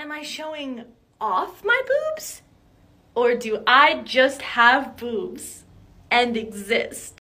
Am I showing off my boobs? Or do I just have boobs and exist?